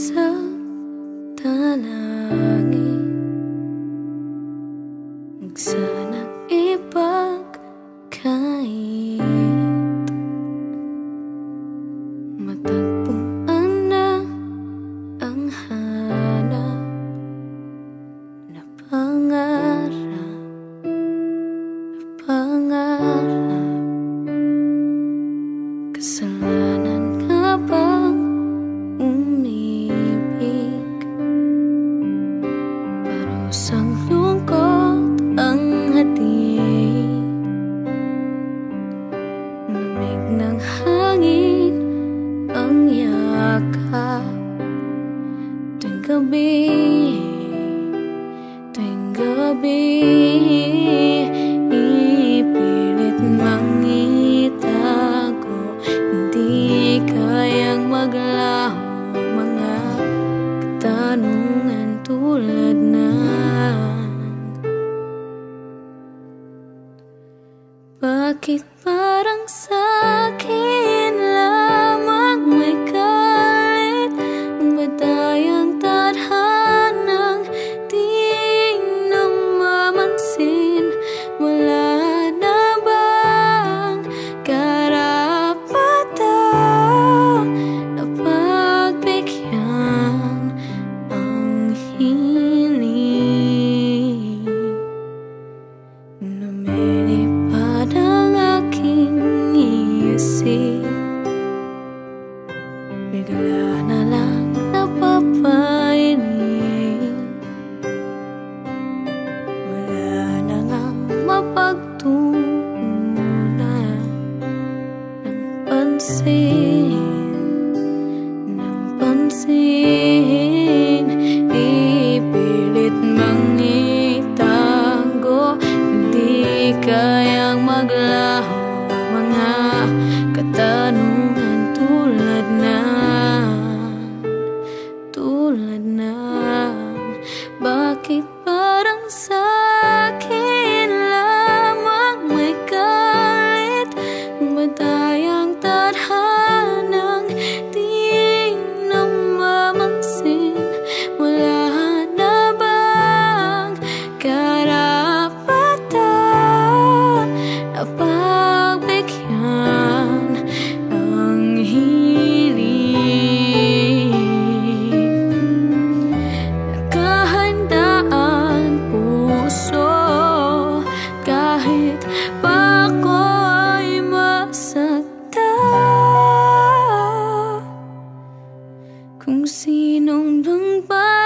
sa talangin, huwag sanang ipagkait. Matagpuan na ang hanap na pangarap, kasalanan ka bang umibig? Parusang lungkot ang hatid, lamig ng hangin ang yakap. Tuwing gabi, ipilit mang itago, hindi kayang maglaho mga katanungan tulad ng bakit parang sa'kin lamang may galit? Ang badayang tadhanang di namamansin. Wala na bang karapatan na pagbigyan ang hiling? Lumilipad ang aking isip, bigla na lang napapailing. Wala na ngang mapagtuunan ng pansin, ipilit mang itago, hindi kayang maglaho mga katanungan tulad ng bakit parang sa'kin lamang may galit? Ang badayang tadhanang di namamansin. Wala na bang karapatan na pagbigyan ang hiling? Nakahanda ang puso kahit pa ako'y masaktan. Kung sinong nang